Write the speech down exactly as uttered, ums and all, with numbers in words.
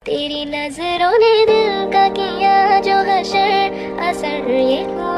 तेरी नजरों ने दिल का किया जो हशर, असर ये हुआ